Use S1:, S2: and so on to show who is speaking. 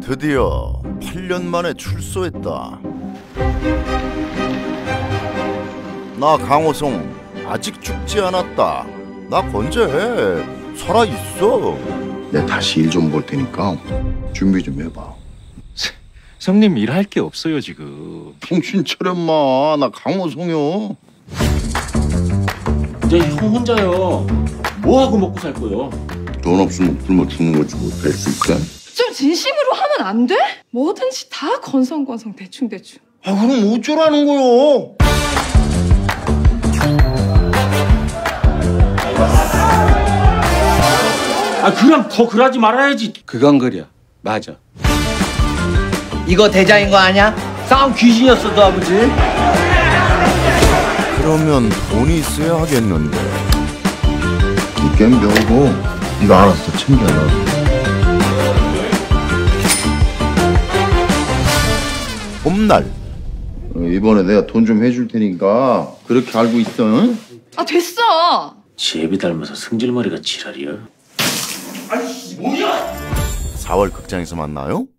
S1: 드디어 8년 만에 출소했다. 나 강호성 아직 죽지 않았다. 나 건재해. 살아있어.
S2: 내가 다시 일 좀 볼 테니까 준비 좀 해봐.
S3: 성님 일할 게 없어요 지금.
S2: 정신 차려 마. 나 강호성이요.
S3: 이제 형 혼자요. 뭐 하고 먹고 살 거요?
S2: 돈 없으면 굶어 죽는 거지 뭐 될 수 있을까?
S4: 좀 진심으로 하면 안 돼? 뭐든지 다 건성건성 대충대충.
S2: 아 그럼 어쩌라는 거요?
S3: 아 그럼 더 그러지 말아야지. 그건 그려. 맞아.
S5: 이거 대장인 거 아냐? 싸움 귀신이었어 너 아버지.
S1: 그러면 돈이 있어야 하겠는데.
S2: 이 게임 배우고 네가 알아서 챙겨라.
S1: 봄날
S2: 이번에 내가 돈 좀 해줄 테니까 그렇게 알고 있어. 응?
S4: 아 됐어.
S3: 제비 닮아서 승질머리가 지랄이야.
S1: 4월 극장에서 만나요.